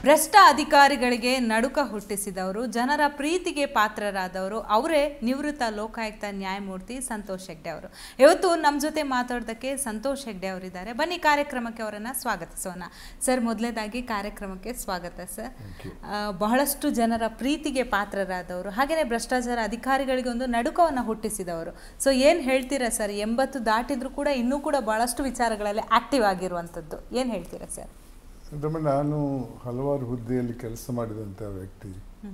ಭ್ರಷ್ಟ ಅಧಿಕಾರಿಗಳಿಗೆ ನಡುಕ ಹುಟ್ಟಿಸಿದವರು, ಜನರ ಪ್ರೀತಿಗೆ ಪಾತ್ರರಾದವರು ಅವರೇ ನಿವೃತ್ತ ಲೋಕಾಯುಕ್ತ ನ್ಯಾಯಮೂರ್ತಿ ಸಂತೋಷ್ ಹೆಗ್ಡೆ ಅವರು. ಇವತ್ತು ನಮ್ಮ ಜೊತೆ ಮಾತಾಡೋದಕ್ಕೆ ಸಂತೋಷ್ ಹೆಗ್ಡೆ ಅವರಿದ್ದಾರೆ. ಬನ್ನಿ ಕಾರ್ಯಕ್ರಮಕ್ಕೆ ಅವರನ್ನು ಸ್ವಾಗತಿಸೋಣ. ಸರ್, ಮೊದಲನೇದಾಗಿ ಕಾರ್ಯಕ್ರಮಕ್ಕೆ ಸ್ವಾಗತ ಸರ್. ಬಹಳಷ್ಟು ಜನರ ಪ್ರೀತಿಗೆ ಪಾತ್ರರಾದವರು, ಹಾಗೆಯೇ ಭ್ರಷ್ಟಾಚಾರ ಅಧಿಕಾರಿಗಳಿಗೆ ಒಂದು ನಡುಕವನ್ನು ಹುಟ್ಟಿಸಿದವರು. ಸೊ ಏನು ಹೇಳ್ತೀರಾ ಸರ್? 80 ದಾಟಿದ್ರು ಕೂಡ ಇನ್ನೂ ಕೂಡ ಬಹಳಷ್ಟು ವಿಚಾರಗಳಲ್ಲಿ ಆಕ್ಟಿವ್ ಆಗಿರುವಂಥದ್ದು, ಏನು ಹೇಳ್ತೀರಾ ಸರ್? ನಾನು ಹಲವಾರು ಹುದ್ದೆಯಲ್ಲಿ ಕೆಲಸ ಮಾಡಿದಂಥ ವ್ಯಕ್ತಿ.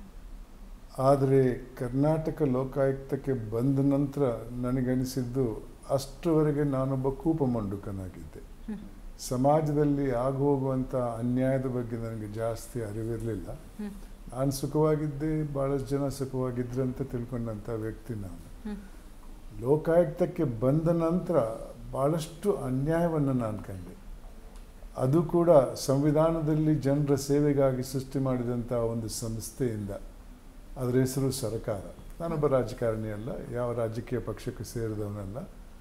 ಆದರೆ ಕರ್ನಾಟಕ ಲೋಕಾಯುಕ್ತಕ್ಕೆ ಬಂದ ನಂತರ ನನಗನಿಸಿದ್ದು ಅಷ್ಟರವರೆಗೆ ನಾನೊಬ್ಬ ಕೂಪಮಂಡುಕನಾಗಿದ್ದೆ. ಸಮಾಜದಲ್ಲಿ ಆಗೋಗುವಂಥ ಅನ್ಯಾಯದ ಬಗ್ಗೆ ನನಗೆ ಜಾಸ್ತಿ ಅರಿವಿರಲಿಲ್ಲ. ನಾನು ಸುಖವಾಗಿದ್ದೆ, ಭಾಳಷ್ಟು ಜನ ಸುಖವಾಗಿದ್ರು ಅಂತ ತಿಳ್ಕೊಂಡಂಥ ವ್ಯಕ್ತಿ ನಾನು. ಲೋಕಾಯುಕ್ತಕ್ಕೆ ಬಂದ ನಂತರ ಭಾಳಷ್ಟು ಅನ್ಯಾಯವನ್ನು ನಾನು ಕಂಡೆ. ಅದು ಕೂಡ ಸಂವಿಧಾನದಲ್ಲಿ ಜನರ ಸೇವೆಗಾಗಿ ಸೃಷ್ಟಿ ಮಾಡಿದಂಥ ಒಂದು ಸಂಸ್ಥೆಯಿಂದ. ಅದರ ಹೆಸರು ಸರ್ಕಾರ. ನಾನೊಬ್ಬ ರಾಜಕಾರಣಿ ಅಲ್ಲ, ಯಾವ ರಾಜಕೀಯ ಪಕ್ಷಕ್ಕೆ ಸೇರಿದವನಲ್ಲ.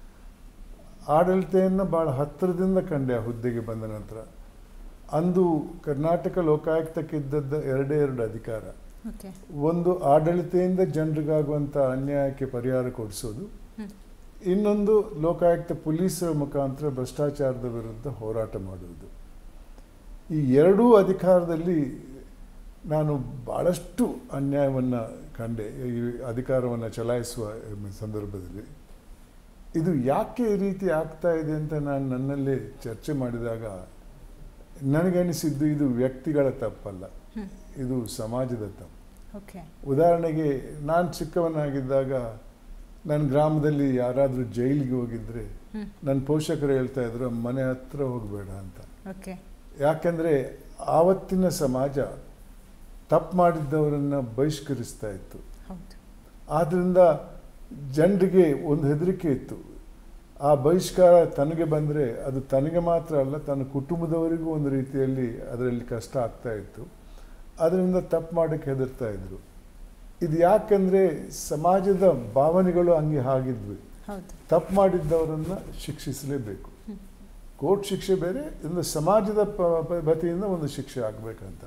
ಆಡಳಿತೆಯನ್ನು ಭಾಳ ಹತ್ತಿರದಿಂದ ಕಂಡೆ ಆ ಹುದ್ದೆಗೆ ಬಂದ ನಂತರ. ಅಂದು ಕರ್ನಾಟಕ ಲೋಕಾಯುಕ್ತಕ್ಕೆ ಇದ್ದದ್ದು ಎರಡೇ ಅಧಿಕಾರ. ಒಂದು ಆಡಳಿತೆಯಿಂದ ಜನರಿಗಾಗುವಂಥ ಅನ್ಯಾಯಕ್ಕೆ ಪರಿಹಾರ ಕೊಡಿಸೋದು, ಇನ್ನೊಂದು ಲೋಕಾಯುಕ್ತ ಪೊಲೀಸರ ಮುಖಾಂತರ ಭ್ರಷ್ಟಾಚಾರದ ವಿರುದ್ಧ ಹೋರಾಟ ಮಾಡುವುದು. ಈ ಎರಡೂ ಅಧಿಕಾರದಲ್ಲಿ ನಾನು ಭಾಳಷ್ಟು ಅನ್ಯಾಯವನ್ನು ಕಂಡೆ ಈ ಅಧಿಕಾರವನ್ನು ಚಲಾಯಿಸುವ ಸಂದರ್ಭದಲ್ಲಿ. ಇದು ಯಾಕೆ ಈ ರೀತಿ ಆಗ್ತಾ ಇದೆ ಅಂತ ನಾನು ನನ್ನಲ್ಲೇ ಚರ್ಚೆ ಮಾಡಿದಾಗ ನನಗನಿಸಿದ್ದು ಇದು ವ್ಯಕ್ತಿಗಳ ತಪ್ಪಲ್ಲ, ಇದು ಸಮಾಜದ ತಪ್ಪು. ಉದಾಹರಣೆಗೆ, ನಾನು ಚಿಕ್ಕವನಾಗಿದ್ದಾಗ ನನ್ನ ಗ್ರಾಮದಲ್ಲಿ ಯಾರಾದರೂ ಜೈಲಿಗೆ ಹೋಗಿದ್ರೆ ನನ್ನ ಪೋಷಕರು ಹೇಳ್ತಾ ಇದ್ರು ಮನೆ ಹತ್ರ ಹೋಗಬೇಡ ಅಂತ. ಯಾಕೆಂದರೆ ಆವತ್ತಿನ ಸಮಾಜ ತಪ್ಪು ಮಾಡಿದ್ದವರನ್ನು ಬಹಿಷ್ಕರಿಸ್ತಾ ಇತ್ತು. ಆದ್ದರಿಂದ ಜನರಿಗೆ ಒಂದು ಹೆದರಿಕೆ ಇತ್ತು. ಆ ಬಹಿಷ್ಕಾರ ತನಗೆ ಬಂದರೆ ಅದು ತನಗೆ ಮಾತ್ರ ಅಲ್ಲ, ತನ್ನ ಕುಟುಂಬದವರಿಗೂ ಒಂದು ರೀತಿಯಲ್ಲಿ ಅದರಲ್ಲಿ ಕಷ್ಟ ಆಗ್ತಾ ಇತ್ತು. ಅದರಿಂದ ತಪ್ಪು ಮಾಡೋಕ್ಕೆ ಹೆದರ್ತಾ ಇದ್ರು. ಇದು ಯಾಕೆಂದರೆ ಸಮಾಜದ ಭಾವನೆಗಳು ಹಂಗೆ ಆಗಿದ್ವಿ. ತಪ್ಪು ಮಾಡಿದ್ದವರನ್ನು ಶಿಕ್ಷಿಸಲೇಬೇಕು. ಕೋರ್ಟ್ ಶಿಕ್ಷೆ ಬೇರೆ, ಇಂದು ಸಮಾಜದ ವತಿಯಿಂದ ಒಂದು ಶಿಕ್ಷೆ ಆಗಬೇಕಂತ.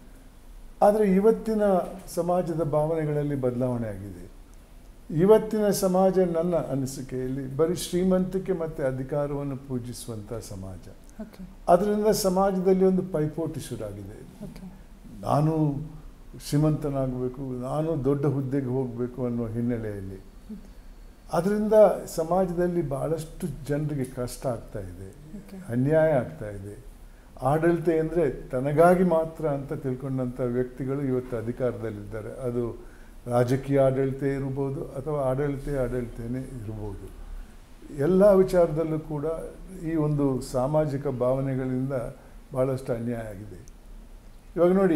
ಆದರೆ ಇವತ್ತಿನ ಸಮಾಜದ ಭಾವನೆಗಳಲ್ಲಿ ಬದಲಾವಣೆ ಆಗಿದೆ. ಇವತ್ತಿನ ಸಮಾಜ ನನ್ನ ಅನಿಸಿಕೆಯಲ್ಲಿ ಬರೀ ಶ್ರೀಮಂತಿಕೆ ಮತ್ತು ಅಧಿಕಾರವನ್ನು ಪೂಜಿಸುವಂಥ ಸಮಾಜ. ಅದರಿಂದ ಸಮಾಜದಲ್ಲಿ ಒಂದು ಪೈಪೋಟಿ ಶುರುವಾಗಿದೆ. ನಾನು ಶ್ರೀಮಂತನಾಗಬೇಕು, ನಾನು ದೊಡ್ಡ ಹುದ್ದೆಗೆ ಹೋಗಬೇಕು ಅನ್ನೋ ಹಿನ್ನೆಲೆಯಲ್ಲಿ. ಅದರಿಂದ ಸಮಾಜದಲ್ಲಿ ಭಾಳಷ್ಟು ಜನರಿಗೆ ಕಷ್ಟ ಆಗ್ತಾ ಇದೆ, ಅನ್ಯಾಯ ಆಗ್ತಾ ಇದೆ. ಆಡಳಿತ ಅಂದರೆ ತನಗಾಗಿ ಮಾತ್ರ ಅಂತ ತಿಳ್ಕೊಂಡಂಥ ವ್ಯಕ್ತಿಗಳು ಇವತ್ತು ಅಧಿಕಾರದಲ್ಲಿದ್ದಾರೆ. ಅದು ರಾಜಕೀಯ ಆಡಳಿತ ಇರ್ಬೋದು ಅಥವಾ ಆಡಳಿತನೇ ಇರ್ಬೋದು. ಎಲ್ಲ ವಿಚಾರದಲ್ಲೂ ಕೂಡ ಈ ಒಂದು ಸಾಮಾಜಿಕ ಭಾವನೆಗಳಿಂದ ಭಾಳಷ್ಟು ಅನ್ಯಾಯ ಆಗಿದೆ. ಇವಾಗ ನೋಡಿ,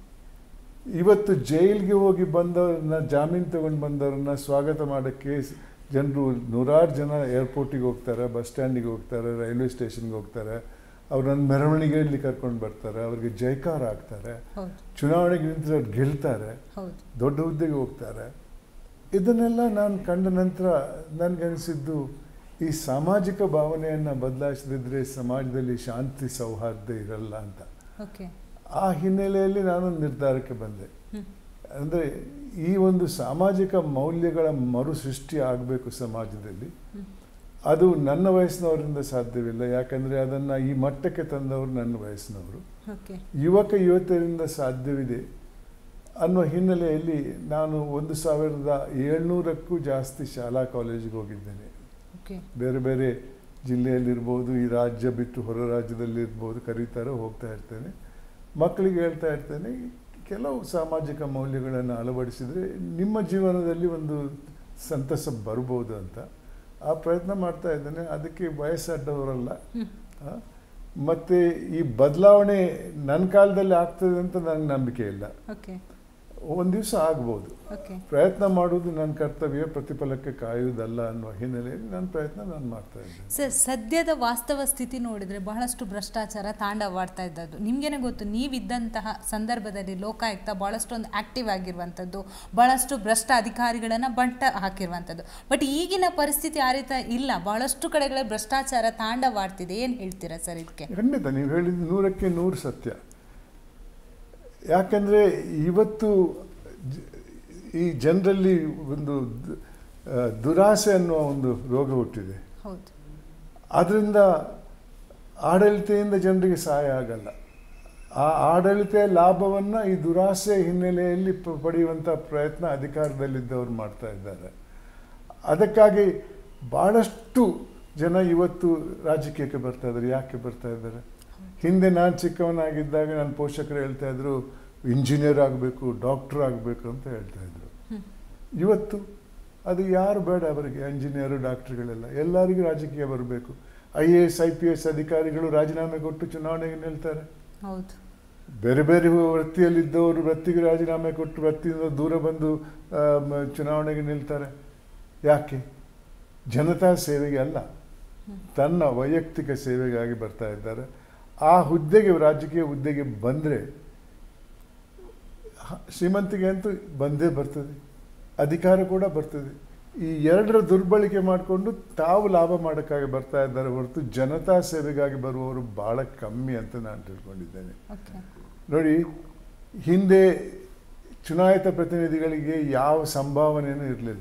ಇವತ್ತು ಜೈಲಿಗೆ ಹೋಗಿ ಬಂದವ್ರನ್ನ, ಜಾಮೀನು ತಗೊಂಡು ಬಂದವ್ರನ್ನ ಸ್ವಾಗತ ಮಾಡೋಕ್ಕೆ ಜನರು ನೂರಾರು ಜನ ಏರ್ಪೋರ್ಟಿಗೆ ಹೋಗ್ತಾರೆ, ಬಸ್ ಸ್ಟ್ಯಾಂಡಿಗೆ ಹೋಗ್ತಾರೆ, ರೈಲ್ವೆ ಸ್ಟೇಷನ್ಗೆ ಹೋಗ್ತಾರೆ. ಅವ್ರನ್ನ ಮೆರವಣಿಗೆಯಲ್ಲಿ ಕರ್ಕೊಂಡು ಬರ್ತಾರೆ, ಅವ್ರಿಗೆ ಜೈಕಾರ ಹಾಕ್ತಾರೆ, ಚುನಾವಣೆಗೆ ನಿಂತರೆ ಅವ್ರು ಗೆಲ್ತಾರೆ, ದೊಡ್ಡ ಹುದ್ದೆಗೆ ಹೋಗ್ತಾರೆ. ಇದನ್ನೆಲ್ಲ ನಾನು ಕಂಡ ನಂತರ ನನಗನಿಸಿದ್ದು, ಈ ಸಾಮಾಜಿಕ ಭಾವನೆಯನ್ನು ಬದಲಾಯಿಸದಿದ್ದರೆ ಸಮಾಜದಲ್ಲಿ ಶಾಂತಿ ಸೌಹಾರ್ದ ಇರಲ್ಲ ಅಂತ. ಆ ಹಿನ್ನೆಲೆಯಲ್ಲಿ ನಾನು ನಿರ್ಧಾರಕ್ಕೆ ಬಂದೆ. ಅಂದರೆ ಈ ಒಂದು ಸಾಮಾಜಿಕ ಮೌಲ್ಯಗಳ ಮರುಸೃಷ್ಟಿ ಆಗಬೇಕು ಸಮಾಜದಲ್ಲಿ. ಅದು ನನ್ನ ವಯಸ್ಸಿನವರಿಂದ ಸಾಧ್ಯವಿಲ್ಲ, ಯಾಕಂದರೆ ಅದನ್ನು ಈ ಮಟ್ಟಕ್ಕೆ ತಂದವರು ನನ್ನ ವಯಸ್ಸಿನವರು. ಯುವಕರಿಂದ ಸಾಧ್ಯವಿದೆ ಅನ್ನೋ ಹಿನ್ನೆಲೆಯಲ್ಲಿ ನಾನು 1700ಕ್ಕೂ ಜಾಸ್ತಿ ಶಾಲಾ ಕಾಲೇಜಿಗೆ ಹೋಗಿದ್ದೇನೆ. ಬೇರೆ ಬೇರೆ ಜಿಲ್ಲೆಯಲ್ಲಿರ್ಬೋದು, ಈ ರಾಜ್ಯ ಬಿಟ್ಟು ಹೊರ ರಾಜ್ಯದಲ್ಲಿರ್ಬೋದು, ಕರೀತಾರೆ, ಹೋಗ್ತಾ ಇರ್ತೇನೆ. ಮಕ್ಕಳಿಗೆ ಹೇಳ್ತಾ ಇರ್ತೇನೆ, ಕೆಲವು ಸಾಮಾಜಿಕ ಮೌಲ್ಯಗಳನ್ನು ಅಳವಡಿಸಿದರೆ ನಿಮ್ಮ ಜೀವನದಲ್ಲಿ ಒಂದು ಸಂತಸ ಬರ್ಬೋದು ಅಂತ. ಆ ಪ್ರಯತ್ನ ಮಾಡ್ತಾ ಇದ್ದೇನೆ. ಅದಕ್ಕೆ ವಯಸ್ಸಾದವರಲ್ಲ. ಮತ್ತು ಈ ಬದಲಾವಣೆ ನನ್ನ ಕಾಲದಲ್ಲಿ ಆಗ್ತದೆ ಅಂತ ನನಗೆ ನಂಬಿಕೆ ಇಲ್ಲ. ಒಂದು ದಿವಸ ಆಗ್ಬೋದು. ಪ್ರಯತ್ನ ಮಾಡುವುದು ನನ್ನ ಕರ್ತವ್ಯ, ಪ್ರತಿಫಲಕ್ಕೆ ಕಾಯುವುದಲ್ಲ ಅನ್ನುವ ಹಿನ್ನೆಲೆಯಲ್ಲಿ ನನ್ನ ಪ್ರಯತ್ನ ನಾನು ಮಾಡ್ತಾ ಇದ್ದೇನೆ. ಸರ್, ಸದ್ಯದ ವಾಸ್ತವ ಸ್ಥಿತಿ ನೋಡಿದರೆ ಬಹಳಷ್ಟು ಭ್ರಷ್ಟಾಚಾರ ತಾಂಡವಾಡ್ತಾ ಇದ್ದದ್ದು ನಿಮಗೇನೆ ಗೊತ್ತು. ನೀವಿದ್ದಂತಹ ಸಂದರ್ಭದಲ್ಲಿ ಲೋಕಾಯುಕ್ತ ಭಾಳಷ್ಟೊಂದು ಆಕ್ಟಿವ್ ಆಗಿರುವಂಥದ್ದು, ಭಾಳಷ್ಟು ಭ್ರಷ್ಟ ಅಧಿಕಾರಿಗಳನ್ನು ಬಂಟ ಹಾಕಿರುವಂಥದ್ದು. ಬಟ್ ಈಗಿನ ಪರಿಸ್ಥಿತಿ ಆ ರೀತಿ ಇಲ್ಲ. ಭಾಳಷ್ಟು ಕಡೆಗಳ ಭ್ರಷ್ಟಾಚಾರ ತಾಂಡವಾಡ್ತಿದೆ. ಏನು ಹೇಳ್ತೀರಾ ಸರ್ ಇದಕ್ಕೆ? ಖಂಡಿತ ನೀವು ಹೇಳಿದ್ದು 100ಕ್ಕೆ 100 ಸತ್ಯ. ಯಾಕಂದರೆ ಇವತ್ತು ಈ ಜನರಲ್ಲಿ ಒಂದು ದುರಾಸೆ ಅನ್ನುವ ಒಂದು ರೋಗ ಹುಟ್ಟಿದೆ. ಅದರಿಂದ ಆಡಳಿತೆಯಿಂದ ಜನರಿಗೆ ಸಹಾಯ ಆಗಲ್ಲ. ಆ ಆಡಳಿತ ಲಾಭವನ್ನು ಈ ದುರಾಸೆ ಹಿನ್ನೆಲೆಯಲ್ಲಿ ಪಡೆಯುವಂಥ ಪ್ರಯತ್ನ ಅಧಿಕಾರದಲ್ಲಿದ್ದವರು ಮಾಡ್ತಾ ಇದ್ದಾರೆ. ಅದಕ್ಕಾಗಿ ಭಾಳಷ್ಟು ಜನ ಇವತ್ತು ರಾಜಕೀಯಕ್ಕೆ ಬರ್ತಾ ಇದ್ದಾರೆ. ಯಾಕೆ ಬರ್ತಾ ಇದ್ದಾರೆ? ಹಿಂದೆ ನಾನು ಚಿಕ್ಕವನಾಗಿದ್ದಾಗ ನನ್ನ ಪೋಷಕರು ಹೇಳ್ತಾ ಇದ್ರು ಇಂಜಿನಿಯರ್ ಆಗಬೇಕು, ಡಾಕ್ಟರ್ ಆಗಬೇಕು ಅಂತ ಹೇಳ್ತಾ ಇದ್ರು. ಇವತ್ತು ಅದು ಯಾರು ಬೇಡ ಅವರಿಗೆ, ಇಂಜಿನಿಯರು ಡಾಕ್ಟರ್ಗಳೆಲ್ಲ. ಎಲ್ಲರಿಗೂ ರಾಜಕೀಯ ಬರಬೇಕು. IAS IPS ಅಧಿಕಾರಿಗಳು ರಾಜೀನಾಮೆ ಕೊಟ್ಟು ಚುನಾವಣೆಗೆ ನಿಲ್ತಾರೆ. ಬೇರೆ ಬೇರೆ ವೃತ್ತಿಯಲ್ಲಿದ್ದವರು ವೃತ್ತಿಗೆ ರಾಜೀನಾಮೆ ಕೊಟ್ಟು ವೃತ್ತಿಯಿಂದ ದೂರ ಬಂದು ಚುನಾವಣೆಗೆ ನಿಲ್ತಾರೆ. ಯಾಕೆ? ಜನತಾ ಸೇವೆಗೆ ಅಲ್ಲ, ತನ್ನ ವೈಯಕ್ತಿಕ ಸೇವೆಗಾಗಿ ಬರ್ತಾ ಇದ್ದಾರೆ. ಆ ಹುದ್ದೆಗೆ, ರಾಜಕೀಯ ಹುದ್ದೆಗೆ ಬಂದರೆ ಶ್ರೀಮಂತಿಗೆ ಅಂತೂ ಬಂದೇ ಬರ್ತದೆ, ಅಧಿಕಾರ ಕೂಡ ಬರ್ತದೆ. ಈ ಎರಡರ ದುರ್ಬಳಕೆ ಮಾಡಿಕೊಂಡು ತಾವು ಲಾಭ ಮಾಡೋಕ್ಕಾಗಿ ಬರ್ತಾ ಇದ್ದಾರೆ ಹೊರತು ಜನತಾ ಸೇವೆಗಾಗಿ ಬರುವವರು ಭಾಳ ಕಮ್ಮಿ ಅಂತ ನಾನು ತಿಳ್ಕೊಂಡಿದ್ದೇನೆ. ನೋಡಿ, ಹಿಂದೆ ಚುನಾಯಿತ ಪ್ರತಿನಿಧಿಗಳಿಗೆ ಯಾವ ಸಂಭಾವನೆಯೂ ಇರಲಿಲ್ಲ.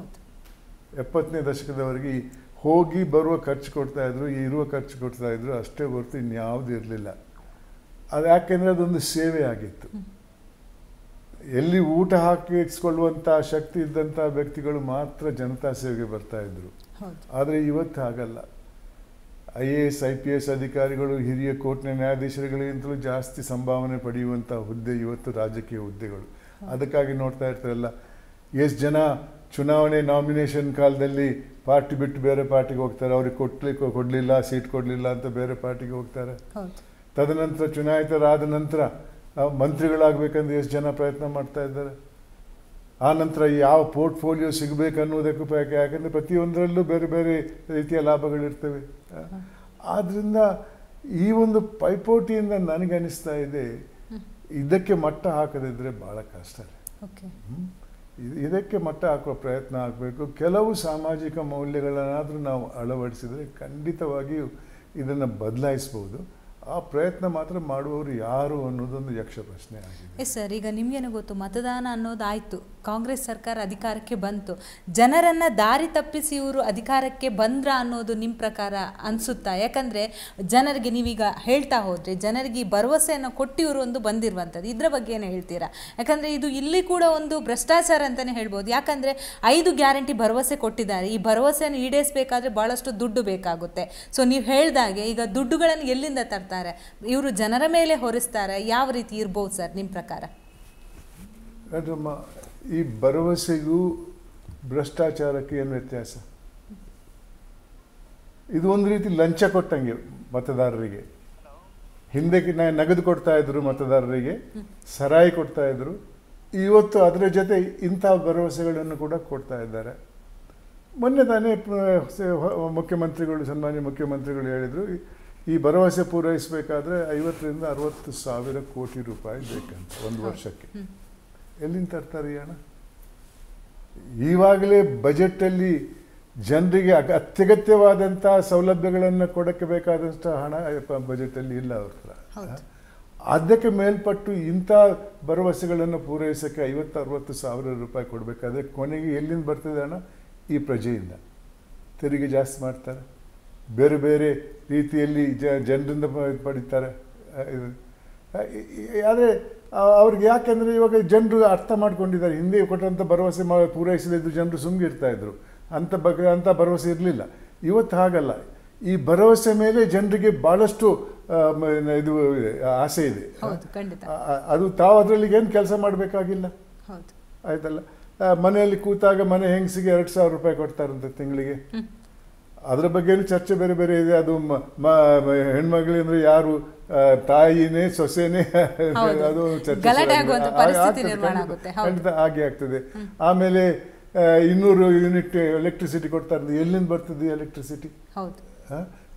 70ನೇ ದಶಕದವರೆಗೆ ಹೋಗಿ ಬರುವ ಖರ್ಚು ಕೊಡ್ತಾ ಇದ್ರು, ಇರುವ ಖರ್ಚು ಕೊಡ್ತಾ ಇದ್ರು, ಅಷ್ಟೇ ಹೊರತು ಇನ್ಯಾವುದೂ ಇರಲಿಲ್ಲ. ಅದು ಯಾಕೆಂದರೆ ಅದೊಂದು ಸೇವೆ ಆಗಿತ್ತು. ಎಲ್ಲಿ ಊಟ ಹಾಕಿಸ್ಕೊಳ್ಳುವಂಥ ಶಕ್ತಿ ಇದ್ದಂಥ ವ್ಯಕ್ತಿಗಳು ಮಾತ್ರ ಜನತಾ ಸೇವೆಗೆ ಬರ್ತಾ ಇದ್ರು. ಆದರೆ ಇವತ್ತು ಹಾಗಲ್ಲ. IAS IPS ಅಧಿಕಾರಿಗಳು, ಹಿರಿಯ ಕೋರ್ಟ್ನ ನ್ಯಾಯಾಧೀಶರುಗಳಿಗಿಂತಲೂ ಜಾಸ್ತಿ ಸಂಭಾವನೆ ಪಡೆಯುವಂಥ ಹುದ್ದೆ ಇವತ್ತು ರಾಜಕೀಯ ಹುದ್ದೆಗಳು. ಅದಕ್ಕಾಗಿ ನೋಡ್ತಾ ಇರ್ತಾರಲ್ಲ, ಎಷ್ಟು ಜನ ಚುನಾವಣೆ ನಾಮಿನೇಷನ್ ಕಾಲದಲ್ಲಿ ಪಾರ್ಟಿ ಬಿಟ್ಟು ಬೇರೆ ಪಾರ್ಟಿಗೆ ಹೋಗ್ತಾರೆ. ಅವ್ರಿಗೆ ಕೊಡಲಿಲ್ಲ, ಸೀಟ್ ಕೊಡಲಿಲ್ಲ ಅಂತ ಬೇರೆ ಪಾರ್ಟಿಗೆ ಹೋಗ್ತಾರೆ. ತದನಂತರ ಚುನಾಯಿತರಾದ ನಂತರ ಮಂತ್ರಿಗಳಾಗಬೇಕಂದ್ರೆ ಎಷ್ಟು ಜನ ಪ್ರಯತ್ನ ಮಾಡ್ತಾ ಇದ್ದಾರೆ. ಆ ನಂತರ ಯಾವ ಪೋರ್ಟ್ಫೋಲಿಯೋ ಸಿಗಬೇಕನ್ನುವುದಕ್ಕೂ ಯಾಕಂದರೆ ಪ್ರತಿಯೊಂದರಲ್ಲೂ ಬೇರೆ ಬೇರೆ ರೀತಿಯ ಲಾಭಗಳಿರ್ತವೆ. ಆದ್ದರಿಂದ ಈ ಒಂದು ಪೈಪೋಟಿಯಿಂದ ನನಗನ್ನಿಸ್ತಾ ಇದೆ, ಇದಕ್ಕೆ ಮಟ್ಟ ಹಾಕದಿದ್ದರೆ ಭಾಳ ಕಷ್ಟ. ಇದಕ್ಕೆ ಮಟ್ಟ ಹಾಕುವ ಪ್ರಯತ್ನ ಆಗಬೇಕು. ಕೆಲವು ಸಾಮಾಜಿಕ ಮೌಲ್ಯಗಳನ್ನಾದರೂ ನಾವು ಅಳವಡಿಸಿದರೆ ಖಂಡಿತವಾಗಿಯೂ ಇದನ್ನು ಬದಲಾಯಿಸ್ಬೋದು. ಆ ಪ್ರಯತ್ನ ಮಾತ್ರ ಮಾಡುವವರು ಯಾರು ಅನ್ನೋದೊಂದು ಯಕ್ಷ ಪ್ರಶ್ನೆ ಆಗಿದೆ. ಸರ್, ಈಗ ನಿಮಗೇನು ಗೊತ್ತು, ಮತದಾನ ಅನ್ನೋದಾಯಿತು, ಕಾಂಗ್ರೆಸ್ ಸರ್ಕಾರ ಅಧಿಕಾರಕ್ಕೆ ಬಂತು. ಜನರನ್ನು ದಾರಿ ತಪ್ಪಿಸಿ ಇವರು ಅಧಿಕಾರಕ್ಕೆ ಬಂದ್ರ ಅನ್ನೋದು ನಿಮ್ಮ ಪ್ರಕಾರ ಅನಿಸುತ್ತಾ? ಯಾಕಂದರೆ ಜನರಿಗೆ ನೀವೀಗ ಹೇಳ್ತಾ ಹೋದರೆ ಜನರಿಗೆ ಈ ಭರವಸೆಯನ್ನು ಕೊಟ್ಟು ಇವರು ಒಂದು ಬಂದಿರುವಂಥದ್ದು. ಇದರ ಬಗ್ಗೆ ಏನು ಹೇಳ್ತೀರಾ? ಯಾಕಂದರೆ ಇದು ಇಲ್ಲಿ ಕೂಡ ಒಂದು ಭ್ರಷ್ಟಾಚಾರ ಅಂತಲೇ ಹೇಳ್ಬೋದು. ಯಾಕಂದರೆ 5 ಗ್ಯಾರಂಟಿ ಭರವಸೆ ಕೊಟ್ಟಿದ್ದಾರೆ. ಈ ಭರವಸೆಯನ್ನು ಈಡೇರಿಸಬೇಕಾದ್ರೆ ಭಾಳಷ್ಟು ದುಡ್ಡು ಬೇಕಾಗುತ್ತೆ. ಸೊ ನೀವು ಹೇಳ್ದಾಗೆ ಈಗ ದುಡ್ಡುಗಳನ್ನು ಎಲ್ಲಿಂದ ತರ್ತಾರೆ? ಇವರು ಜನರ ಮೇಲೆ ಹೊರಿಸ್ತಾರೆ. ಯಾವ ರೀತಿ ಇರ್ಬೋದು ಸರ್ ನಿಮ್ಮ ಪ್ರಕಾರ? ಈ ಭರವಸೆಗೂ ಭ್ರಷ್ಟಾಚಾರಕ್ಕೆ ಏನು ವ್ಯತ್ಯಾಸ? ಇದು ಒಂದು ರೀತಿ ಲಂಚ ಕೊಟ್ಟಂಗೆ ಮತದಾರರಿಗೆ. ಹಿಂದೆ ನಗದು ಕೊಡ್ತಾ ಇದ್ರು ಮತದಾರರಿಗೆ, ಸರಾಯಿ ಕೊಡ್ತಾ ಇದ್ರು. ಇವತ್ತು ಅದರ ಜೊತೆ ಇಂಥ ಭರವಸೆಗಳನ್ನು ಕೂಡ ಕೊಡ್ತಾ ಇದ್ದಾರೆ. ಮೊನ್ನೆ ತಾನೇ ಮುಖ್ಯಮಂತ್ರಿಗಳು, ಸನ್ಮಾನ್ಯ ಮುಖ್ಯಮಂತ್ರಿಗಳು ಹೇಳಿದರು, ಈ ಭರವಸೆ ಪೂರೈಸಬೇಕಾದ್ರೆ 50ರಿಂದ 60 ಸಾವಿರ ಕೋಟಿ ರೂಪಾಯಿ ಬೇಕಂತ ಒಂದು ವರ್ಷಕ್ಕೆ. ಎಲ್ಲಿಂದ ತರ್ತಾರೆ ಹಣ? ಈವಾಗಲೇ ಬಜೆಟಲ್ಲಿ ಜನರಿಗೆ ಅತ್ಯಗತ್ಯವಾದಂಥ ಸೌಲಭ್ಯಗಳನ್ನು ಕೊಡಕ್ಕೆ ಬೇಕಾದಂಥ ಹಣ ಬಜೆಟಲ್ಲಿ ಇಲ್ಲ ಅವ್ರ ಹತ್ರ. ಅದಕ್ಕೆ ಮೇಲ್ಪಟ್ಟು ಇಂಥ ಭರವಸೆಗಳನ್ನು ಪೂರೈಸೋಕ್ಕೆ 50-60 ಸಾವಿರ ರೂಪಾಯಿ ಕೊಡಬೇಕಾದ್ರೆ ಕೊನೆಗೆ ಎಲ್ಲಿಂದ ಬರ್ತದೆ ಹಣ? ಈ ಪ್ರಜೆಯಿಂದ. ತೆರಿಗೆ ಜಾಸ್ತಿ ಮಾಡ್ತಾರೆ, ಬೇರೆ ಬೇರೆ ರೀತಿಯಲ್ಲಿ ಜನರಿಂದ ಪಡಿತಾರೆ. ಆದರೆ ಅವ್ರಿಗೆ ಯಾಕೆಂದರೆ ಇವಾಗ ಜನರು ಅರ್ಥ ಮಾಡ್ಕೊಂಡಿದ್ದಾರೆ. ಹಿಂದೆ ಕೊಟ್ಟಂಥ ಭರವಸೆ ಪೂರೈಸಲಿದ್ದು ಜನರು ಸುಮ್ಮನಿರ್ತಾ ಇದ್ರು. ಅಂಥ ಭರವಸೆ ಇರಲಿಲ್ಲ. ಇವತ್ತು ಹಾಗಲ್ಲ. ಈ ಭರವಸೆ ಮೇಲೆ ಜನರಿಗೆ ಭಾಳಷ್ಟು ಇದು ಆಸೆ ಇದೆ. ಅದು ತಾವು ಅದರಲ್ಲಿ ಏನು ಕೆಲಸ ಮಾಡಬೇಕಾಗಿಲ್ಲ, ಆಯ್ತಲ್ಲ. ಮನೆಯಲ್ಲಿ ಕೂತಾಗ ಮನೆ ಹೆಂಗಸಿಗೆ 2,000 ರೂಪಾಯಿ ಕೊಡ್ತಾರಂತೆ ತಿಂಗಳಿಗೆ. ಅದರ ಬಗ್ಗೆನೂ ಚರ್ಚೆ ಬೇರೆ ಬೇರೆ ಇದೆ. ಅದು ಹೆಣ್ಮಗಳಂದ್ರೆ ಯಾರು, ತಾಯಿನೇ ಸೊಸೆನೇ, ಅದು ಚರ್ಚೆ ಖಂಡಿತ ಹಾಗೆ ಆಗ್ತದೆ. ಆಮೇಲೆ 200 ಯೂನಿಟ್ ಎಲೆಕ್ಟ್ರಿಸಿಟಿ ಕೊಡ್ತಾ ಇರೋದು ಎಲ್ಲಿಂದ ಬರ್ತದೆ ಎಲೆಕ್ಟ್ರಿಸಿಟಿ?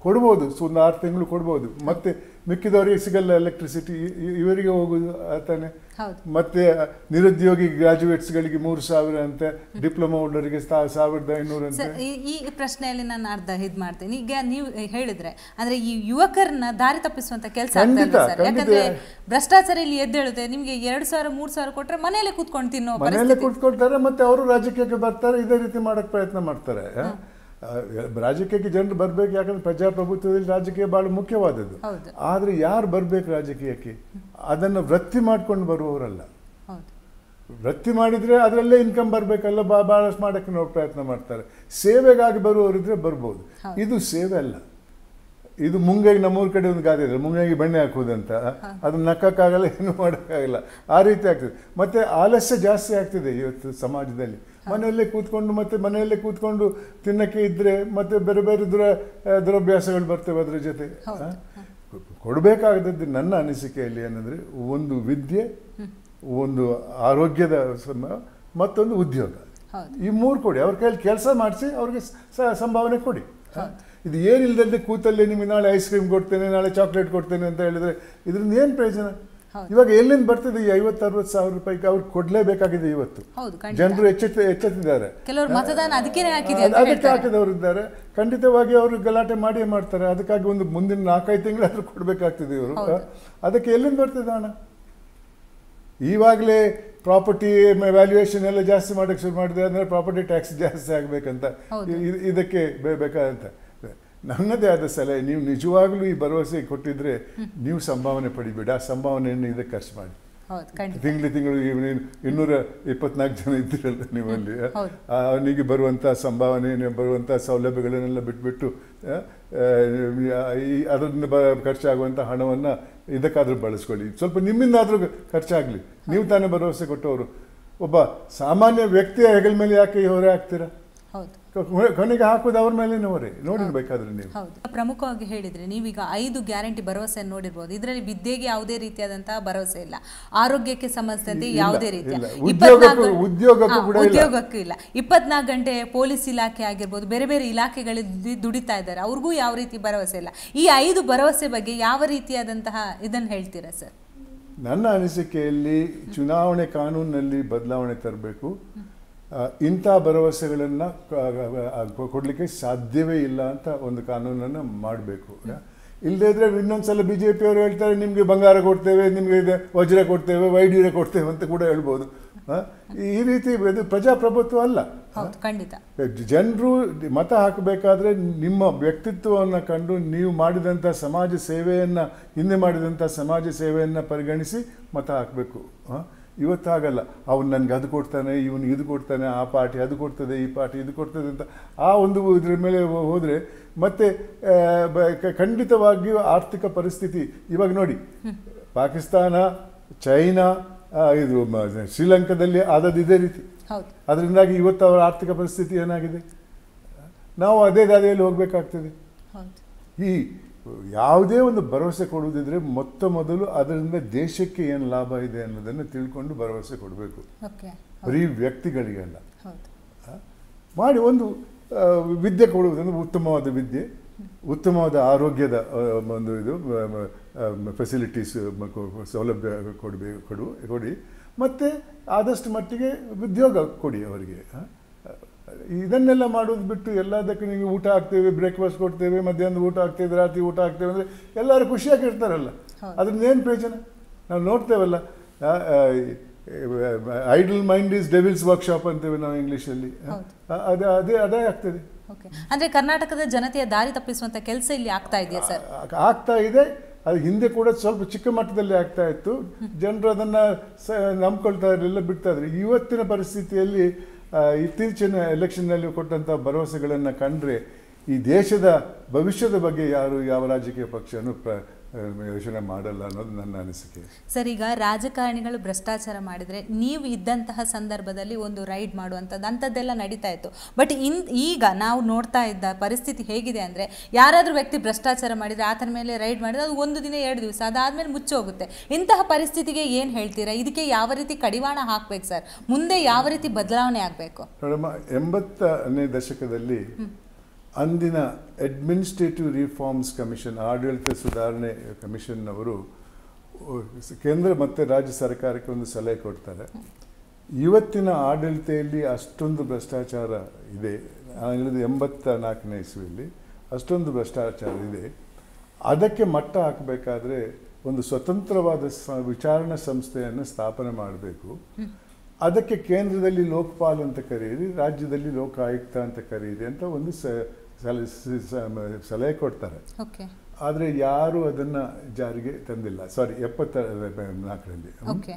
ಕೊಡ್ಬೋದು, ಒಂದು 6 ತಿಂಗಳು ಕೊಡ್ಬೋದು. ಮತ್ತೆ ಮಿಕ್ಕಿದವರಿಗೆ ಸಿಗಲ್ಲ ಎಲೆಕ್ಟ್ರಿಸಿಟಿ, ಇವರಿಗೆ ಹೋಗುದು ತಾನೆ. ಮತ್ತೆ ನಿರುದ್ಯೋಗಿ ಗ್ರಾಜುಯೇಟ್ಸ್ಗಳಿಗೆ 3,000 ಅಂತೆ, ಡಿಪ್ಲೊಮಾ ಹೋಲ್ಡರ್ಗೆ 1,500 ಅಂತೆ. ಈ ಪ್ರಶ್ನೆಯಲ್ಲಿ ನಾನು ಅರ್ಧ ಇದು ಮಾಡ್ತೀನಿ. ಈಗ ನೀವು ಹೇಳಿದ್ರೆ ಅಂದ್ರೆ ಈ ಯುವಕರನ್ನ ದಾರಿ ತಪ್ಪಿಸುವಂತ ಕೆಲಸ ಆಗ್ತಾ ಸರ್. ಯಾಕಂದ್ರೆ ಭ್ರಷ್ಟಾಚಾರ ಇಲ್ಲಿ ಎದ್ದೇಳುತ್ತೆ. ನಿಮ್ಗೆ 2,000 3,000 ಕೊಟ್ರೆ ಮನೆಯಲ್ಲೇ ಕೂತ್ಕೊಂಡು ತಿನ್ನೋ ಮನೆಯಲ್ಲೇ ಕೂತ್ಕೊಳ್ತಾರೆ. ಮತ್ತೆ ಅವರು ರಾಜಕೀಯಕ್ಕೆ ಬರ್ತಾರೆ, ಇದೇ ರೀತಿ ಮಾಡಕ್ ಪ್ರಯತ್ನ ಮಾಡ್ತಾರೆ. ರಾಜಕೀಯಕ್ಕೆ ಜನರು ಬರ್ಬೇಕು, ಯಾಕಂದ್ರೆ ಪ್ರಜಾಪ್ರಭುತ್ವದಲ್ಲಿ ರಾಜಕೀಯ ಬಹಳ ಮುಖ್ಯವಾದದ್ದು. ಆದ್ರೆ ಯಾರು ಬರ್ಬೇಕು ರಾಜಕೀಯಕ್ಕೆ? ಅದನ್ನು ವೃತ್ತಿ ಮಾಡ್ಕೊಂಡು ಬರುವವರಲ್ಲ. ವೃತ್ತಿ ಮಾಡಿದ್ರೆ ಅದರಲ್ಲೇ ಇನ್ಕಮ್ ಬರ್ಬೇಕಲ್ಲ, ಬಹಳಷ್ಟು ಮಾಡಕ್ಕೆ ನಾವು ಪ್ರಯತ್ನ ಮಾಡ್ತಾರೆ. ಸೇವೆಗಾಗಿ ಬರುವವರಿದ್ರೆ ಬರ್ಬೋದು. ಇದು ಸೇವೆ ಅಲ್ಲ, ಇದು ಮುಂಗಾಗಿ ನಮ್ಮೂರ ಕಡೆ ಒಂದು ಗಾದೆ ಇದೆ, ಮುಂಗಾಗಿ ಬೆಣ್ಣೆ ಹಾಕುವುದಂತ. ಅದನ್ನ ನಕ್ಕಕ್ಕಾಗಲ್ಲ, ಏನು ಮಾಡೋಕ್ಕಾಗಲ್ಲ, ಆ ರೀತಿ ಆಗ್ತದೆ. ಮತ್ತೆ ಆಲಸ್ಯ ಜಾಸ್ತಿ ಆಗ್ತಿದೆ ಇವತ್ತು ಸಮಾಜದಲ್ಲಿ. ಮನೆಯಲ್ಲೇ ಕೂತ್ಕೊಂಡು ಮತ್ತೆ ಮನೆಯಲ್ಲೇ ಕೂತ್ಕೊಂಡು ತಿನ್ನಕ್ಕೆ ಇದ್ರೆ ಮತ್ತೆ ಬೇರೆ ಬೇರೆ ದುರಭ್ಯಾಸಗಳು ಬರ್ತವೆ ಅದರ ಜೊತೆ. ಕೊಡಬೇಕಾದದ್ದು ನನ್ನ ಅನಿಸಿಕೆಯಲ್ಲಿ ಏನಂದ್ರೆ, ಒಂದು ವಿದ್ಯೆ, ಒಂದು ಆರೋಗ್ಯದ ಮತ್ತೊಂದು ಉದ್ಯೋಗ, ಈ 3 ಕೊಡಿ. ಅವ್ರ ಕೈಯಲ್ಲಿ ಕೆಲಸ ಮಾಡಿಸಿ ಅವ್ರಿಗೆ ಸಂಭಾವನೆ ಕೊಡಿ. ಇದು ಏನಿಲ್ಲದೆ ಕೂತಲ್ಲೇ ನಿಮಗೆ ನಾಳೆ ಐಸ್ ಕ್ರೀಮ್ ಕೊಡ್ತೇನೆ, ನಾಳೆ ಚಾಕ್ಲೇಟ್ ಕೊಡ್ತೇನೆ ಅಂತ ಹೇಳಿದ್ರೆ ಇದರಿಂದ ಏನು ಪ್ರಯೋಜನ? ಇವಾಗ ಎಲ್ಲಿಂದ ಬರ್ತದೆ ಈ 50-60 ಸಾವಿರ ರೂಪಾಯಿ? ಅವ್ರು ಕೊಡ್ಲೇಬೇಕಾಗಿದೆ. ಇವತ್ತು ಜನರು ಎಚ್ಚೆತ್ತಿದ್ದಾರೆ, ಅದಕ್ಕೆ ಹಾಕಿದವರು ಇದ್ದಾರೆ. ಖಂಡಿತವಾಗಿ ಅವರು ಗಲಾಟೆ ಮಾಡಿಯೇ ಮಾಡ್ತಾರೆ. ಅದಕ್ಕಾಗಿ ಒಂದು ಮುಂದಿನ 4-5 ತಿಂಗಳಾದ್ರೂ ಕೊಡ್ಬೇಕಾಗ್ತದೆ ಇವರು. ಅದಕ್ಕೆ ಎಲ್ಲಿಂದ ಬರ್ತದೆ ಹಣ? ಈವಾಗಲೇ ಪ್ರಾಪರ್ಟಿ ವ್ಯಾಲ್ಯೂಯೇಷನ್ ಎಲ್ಲ ಜಾಸ್ತಿ ಮಾಡಕ್ಕೆ ಶುರು ಮಾಡಿದೆ ಅಂದ್ರೆ ಪ್ರಾಪರ್ಟಿ ಟ್ಯಾಕ್ಸ್ ಜಾಸ್ತಿ ಆಗ್ಬೇಕಂತ, ಇದಕ್ಕೆ ಬೇಕಾದಂತ ನನ್ನದೇ ಆದ ಸಲಹೆ, ನೀವು ನಿಜವಾಗ್ಲೂ ಈ ಭರವಸೆ ಕೊಟ್ಟಿದ್ರೆ ನೀವು ಸಂಭಾವನೆ ಪಡಿಬೇಡಿ. ಆ ಸಂಭಾವನೆಯನ್ನು ಇದಕ್ಕೆ ಖರ್ಚು ಮಾಡಿ. ತಿಂಗಳು 224 ಜನ ಇದ್ದೀರಲ್ಲ ನೀವಲ್ಲಿ, ಅವನಿಗೆ ಬರುವಂಥ ಸಂಭಾವನೆ, ಬರುವಂಥ ಸೌಲಭ್ಯಗಳನ್ನೆಲ್ಲ ಬಿಟ್ಬಿಟ್ಟು ಅದರಿಂದ ಖರ್ಚಾಗುವಂಥ ಹಣವನ್ನು ಇದಕ್ಕಾದ್ರೂ ಬಳಸ್ಕೊಳ್ಳಿ. ಸ್ವಲ್ಪ ನಿಮ್ಮಿಂದಾದ್ರೂ ಖರ್ಚಾಗಲಿ. ನೀವು ತಾನೇ ಭರವಸೆ ಕೊಟ್ಟವರು. ಒಬ್ಬ ಸಾಮಾನ್ಯ ವ್ಯಕ್ತಿಯ ಹೆಗಲ ಮೇಲೆ ಯಾಕೆ ಹೊರೆ ಹಾಕ್ತೀರಾ? ಕೊನೆಗೆ ಹಾಕೋದು ಅವ್ರ ಮೇಲೆ ನೋಡಿರ್ಬೇಕಾದ್ರೆ ನೀವು. ಪ್ರಮುಖವಾಗಿ ಹೇಳಿದ್ರೆ, ನೀವೀಗ 5 ಗ್ಯಾರಂಟಿ ಭರವಸೆ ನೋಡಿರ್ಬೋದು. ಇದರಲ್ಲಿ ವಿದ್ಯೆಗೆ ಯಾವುದೇ ರೀತಿಯಾದಂತಹ ಭರವಸೆ ಇಲ್ಲ, ಆರೋಗ್ಯಕ್ಕೆ ಸಂಬಂಧಿಸಿದಂತೆ ಯಾವುದೇ ರೀತಿಯ ಉದ್ಯೋಗಕ್ಕೂ ಇಲ್ಲ. 24 ಗಂಟೆ ಪೊಲೀಸ್ ಇಲಾಖೆ ಆಗಿರ್ಬೋದು, ಬೇರೆ ಬೇರೆ ಇಲಾಖೆಗಳಲ್ಲಿ ದುಡಿತಾ ಇದ್ದಾರೆ, ಅವ್ರಿಗೂ ಯಾವ ರೀತಿ ಭರವಸೆ ಇಲ್ಲ. ಈ 5 ಭರವಸೆ ಬಗ್ಗೆ ಯಾವ ರೀತಿಯಾದಂತಹ ಇದನ್ನು ಹೇಳ್ತೀರಾ ಸರ್? ನನ್ನ ಅನಿಸಿಕೆಯಲ್ಲಿ ಚುನಾವಣೆ ಕಾನೂನಿನಲ್ಲಿ ಬದಲಾವಣೆ ತರಬೇಕು. ಇಂಥ ಭರವಸೆಗಳನ್ನು ಕೊಡಲಿಕ್ಕೆ ಸಾಧ್ಯವೇ ಇಲ್ಲ ಅಂತ ಒಂದು ಕಾನೂನನ್ನು ಮಾಡಬೇಕು. ಇಲ್ಲದೇ ಇದ್ರೆ ಇನ್ನೊಂದ್ಸಲ BJP ಅವರು ಹೇಳ್ತಾರೆ, ನಿಮಗೆ ಬಂಗಾರ ಕೊಡ್ತೇವೆ, ನಿಮಗೆ ವಜ್ರ ಕೊಡ್ತೇವೆ, ವೈಢೂರ್ಯ ಕೊಡ್ತೇವೆ ಅಂತ ಕೂಡ ಹೇಳ್ಬೋದು. ಈ ರೀತಿ ಪ್ರಜಾಪ್ರಭುತ್ವ ಅಲ್ಲ. ಖಂಡಿತ ಜನರು ಮತ ಹಾಕಬೇಕಾದ್ರೆ ನಿಮ್ಮ ವ್ಯಕ್ತಿತ್ವವನ್ನು ಕಂಡು ನೀವು ಮಾಡಿದಂಥ ಸಮಾಜ ಸೇವೆಯನ್ನು, ಹಿಂದೆ ಮಾಡಿದಂಥ ಸಮಾಜ ಸೇವೆಯನ್ನು ಪರಿಗಣಿಸಿ ಮತ ಹಾಕಬೇಕು. ಇವತ್ತಾಗಲ್ಲ, ಅವನು ನನಗೆ ಅದು ಕೊಡ್ತಾನೆ, ಇವನು ಇದು ಕೊಡ್ತಾನೆ, ಆ ಪಾರ್ಟಿ ಅದು ಕೊಡ್ತದೆ, ಈ ಪಾರ್ಟಿ ಇದು ಕೊಡ್ತದೆ ಅಂತ ಆ ಒಂದು ಇದ್ರ ಮೇಲೆ ಹೋದರೆ ಮತ್ತೆ ಖಂಡಿತವಾಗಿಯೂ ಆರ್ಥಿಕ ಪರಿಸ್ಥಿತಿ ಇವಾಗ ನೋಡಿ, ಪಾಕಿಸ್ತಾನ, ಚೈನಾ, ಇದು ಶ್ರೀಲಂಕಾದಲ್ಲಿ ಆದದ್ದು ಇದೇ ರೀತಿ. ಅದರಿಂದಾಗಿ ಇವತ್ತು ಅವರ ಆರ್ಥಿಕ ಪರಿಸ್ಥಿತಿ ಏನಾಗಿದೆ? ನಾವು ಅದೇ ದಾರಿಯಲ್ಲಿ ಹೋಗಬೇಕಾಗ್ತದೆ. ಈ ಯಾವುದೇ ಒಂದು ಭರವಸೆ ಕೊಡುವುದಿದ್ರೆ ಮೊದಲು ಅದರಿಂದ ದೇಶಕ್ಕೆ ಏನು ಲಾಭ ಇದೆ ಅನ್ನೋದನ್ನು ತಿಳ್ಕೊಂಡು ಭರವಸೆ ಕೊಡಬೇಕು. ಬರೀ ವ್ಯಕ್ತಿಗಳಿಗೆಲ್ಲ ಮಾಡಿ. ಒಂದು ವಿದ್ಯೆ ಕೊಡುವುದಂದ್ರೆ ಉತ್ತಮವಾದ ವಿದ್ಯೆ, ಉತ್ತಮವಾದ ಆರೋಗ್ಯದ ಒಂದು ಇದು ಫೆಸಿಲಿಟೀಸ್, ಸೌಲಭ್ಯ ಕೊಡಿ. ಮತ್ತು ಆದಷ್ಟು ಮಟ್ಟಿಗೆ ಉದ್ಯೋಗ ಕೊಡಿ ಅವರಿಗೆ. ಇದನ್ನೆಲ್ಲ ಮಾಡೋದು ಬಿಟ್ಟು ಎಲ್ಲದಕ್ಕೂ ನೀವು ಊಟ ಹಾಕ್ತೇವೆ, ಬ್ರೇಕ್ಫಾಸ್ಟ್ ಕೊಡ್ತೇವೆ, ಮಧ್ಯಾಹ್ನದ ಊಟ ಹಾಕ್ತೇವೆ, ರಾತ್ರಿ ಊಟ ಹಾಕ್ತೇವೆ ಅಂದರೆ ಎಲ್ಲರೂ ಖುಷಿಯಾಗಿರ್ತಾರಲ್ಲ. ಅದರಿಂದ ಏನು ಪ್ರಯೋಜನ? ನಾವು ನೋಡ್ತೇವಲ್ಲ, idle mind is devil's workshop ಅಂತೇವೆ ನಾವು ಇಂಗ್ಲೀಷಲ್ಲಿ. ಅದೇ ಆಗ್ತದೆ. ಅಂದರೆ ಕರ್ನಾಟಕದ ಜನತೆಯ ದಾರಿ ತಪ್ಪಿಸುವಂಥ ಕೆಲಸ ಇಲ್ಲಿ ಆಗ್ತಾ ಇದೆಯಾ ಸರ್? ಆಗ್ತಾ ಇದೆ. ಅದು ಹಿಂದೆ ಕೂಡ ಸ್ವಲ್ಪ ಚಿಕ್ಕ ಮಟ್ಟದಲ್ಲಿ ಆಗ್ತಾ ಇತ್ತು. ಜನರು ಅದನ್ನು ನಂಬ್ಕೊಳ್ತಾ ಇರಲಿಲ್ಲ, ಬಿಡ್ತಾ ಇದ್ರು. ಇವತ್ತಿನ ಪರಿಸ್ಥಿತಿಯಲ್ಲಿ ಇತ್ತೀಚಿನ ಎಲೆಕ್ಷನ್ನಲ್ಲಿ ಕೊಟ್ಟಂಥ ಭರವಸೆಗಳನ್ನು ಕಂಡ್ರೆ ಈ ದೇಶದ ಭವಿಷ್ಯದ ಬಗ್ಗೆ ಯಾವ ರಾಜಕೀಯ ಪಕ್ಷನೂ ಯೋಚನೆ ಮಾಡಲ್ಲ ಅನ್ನೋದು ನನ್ನ ಅನಿಸಿಕೆ. ಸರ್, ಈಗ ರಾಜಕಾರಣಿಗಳು ಭ್ರಷ್ಟಾಚಾರ ಮಾಡಿದರೆ ನೀವು ಇದ್ದಂತಹ ಸಂದರ್ಭದಲ್ಲಿ ಒಂದು ರೈಡ್ ಮಾಡುವಂಥದ್ದು ಅಂಥದ್ದೆಲ್ಲ ನಡೀತಾ ಇತ್ತು. ಬಟ್ ಈಗ ನಾವು ನೋಡ್ತಾ ಇದ್ದ ಪರಿಸ್ಥಿತಿ ಹೇಗಿದೆ ಅಂದರೆ, ಯಾರಾದರೂ ವ್ಯಕ್ತಿ ಭ್ರಷ್ಟಾಚಾರ ಮಾಡಿದರೆ ಆತನ ಮೇಲೆ ರೈಡ್ ಮಾಡಿದ್ರೆ ಅದು 1 ದಿನ 2 ದಿವಸ ಅದಾದಮೇಲೆ ಮುಚ್ಚೋಗುತ್ತೆ. ಇಂತಹ ಪರಿಸ್ಥಿತಿಗೆ ಏನು ಹೇಳ್ತೀರಾ? ಇದಕ್ಕೆ ಯಾವ ರೀತಿ ಕಡಿವಾಣ ಹಾಕಬೇಕು ಸರ್? ಮುಂದೆ ಯಾವ ರೀತಿ ಬದಲಾವಣೆ ಆಗಬೇಕು? 80ನೇ ದಶಕದಲ್ಲಿ ಅಂದಿನ ಅಡ್ಮಿನಿಸ್ಟ್ರೇಟಿವ್ ರಿಫಾರ್ಮ್ಸ್ ಕಮಿಷನ್, ಆಡಳಿತ ಸುಧಾರಣೆ ಕಮಿಷನ್ನವರು ಕೇಂದ್ರ ಮತ್ತು ರಾಜ್ಯ ಸರ್ಕಾರಕ್ಕೆ ಒಂದು ಸಲಹೆ ಕೊಡ್ತಾರೆ. ಇವತ್ತಿನ ಆಡಳಿತೆಯಲ್ಲಿ ಅಷ್ಟೊಂದು ಭ್ರಷ್ಟಾಚಾರ ಇದೆ, ನಾನು ಹೇಳಿದ 84ನೇ ಇಸ್ವಿಯಲ್ಲಿ ಅಷ್ಟೊಂದು ಭ್ರಷ್ಟಾಚಾರ ಇದೆ, ಅದಕ್ಕೆ ಮಟ್ಟ ಹಾಕಬೇಕಾದ್ರೆ ಒಂದು ಸ್ವತಂತ್ರವಾದ ವಿಚಾರಣಾ ಸಂಸ್ಥೆಯನ್ನು ಸ್ಥಾಪನೆ ಮಾಡಬೇಕು. ಅದಕ್ಕೆ ಕೇಂದ್ರದಲ್ಲಿ ಲೋಕಪಾಲ್ ಅಂತ ಕರೀರಿ, ರಾಜ್ಯದಲ್ಲಿ ಲೋಕ ಆಯುಕ್ತ ಅಂತ ಕರೀರಿ ಅಂತ ಒಂದು ಸಲಹೆ ಕೊಡ್ತಾರೆ. ಆದರೆ ಯಾರು ಅದನ್ನು ಜಾರಿಗೆ ತಂದಿಲ್ಲ. 74ರಲ್ಲಿ.